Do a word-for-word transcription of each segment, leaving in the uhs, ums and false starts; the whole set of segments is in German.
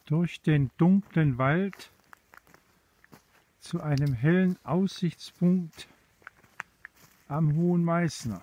durch den dunklen Wald zu einem hellen Aussichtspunkt am Hohen Meißner.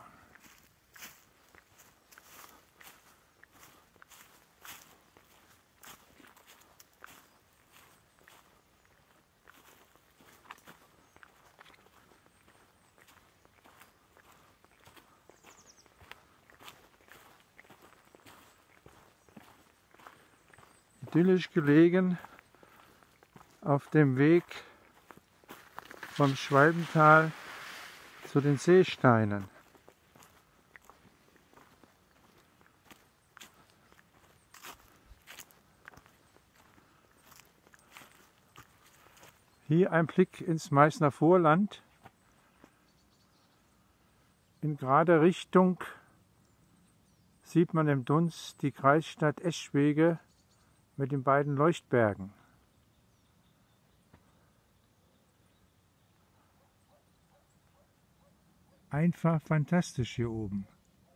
Idyllisch gelegen auf dem Weg vom Schwalbental zu den Seesteinen. Hier ein Blick ins Meißner Vorland. In gerader Richtung sieht man im Dunst die Kreisstadt Eschwege mit den beiden Leuchtbergen. Einfach fantastisch hier oben.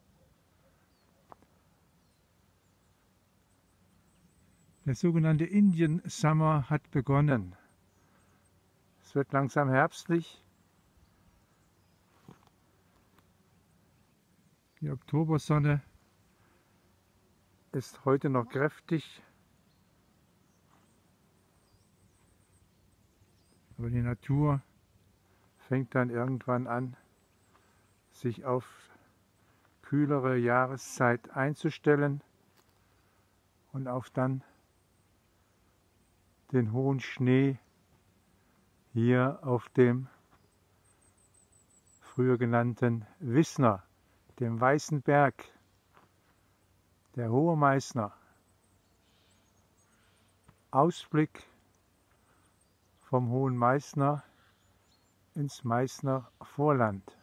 Der sogenannte Indian Summer hat begonnen. Es wird langsam herbstlich. Die Oktobersonne ist heute noch kräftig. Aber die Natur fängt dann irgendwann an, sich auf kühlere Jahreszeit einzustellen und auf dann den hohen Schnee hier auf dem früher genannten Wissner, dem Weißen Berg, der Hohe Meißner. Ausblick vom Hohen Meißner ins Meißner Vorland.